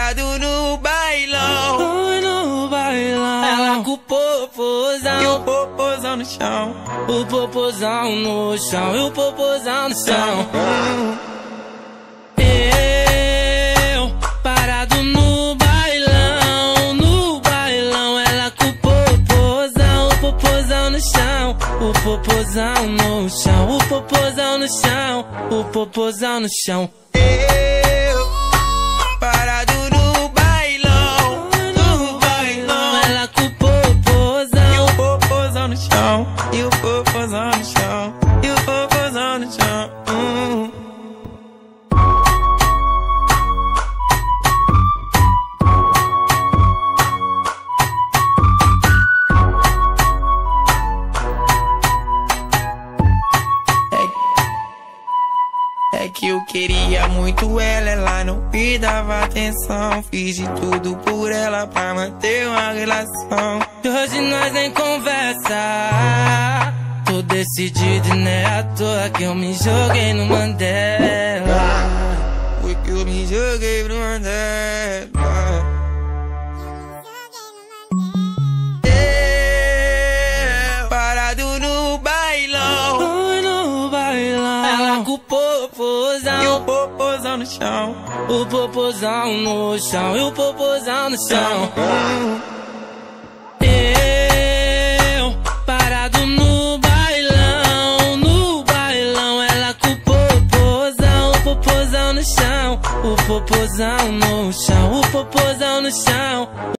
parado no bailão. Oi, no bailão. Ela com o popozão e o popozão no chão. O popozão no chão e o popozão no chão. Eu parado no bailão, ela com o popozão no chão. O popozão no chão, o popozão no chão, o popozão no chão. Eu parado no bailão, ela com o popozão e o popozão no chão, e o popozão no chão, e o popozão no chão. É que eu queria muito ela não me dava atenção. Fiz de tudo por ela pra manter uma relação. E hoje nós nem conversa. Tô decidido e não é à toa que eu me joguei no Mandela. Foi que eu me joguei no Mandela. Parado no bailão, Oi, no bailão. Ela com o popozão e o popozão no chão. O popozão no chão e o popozão no chão.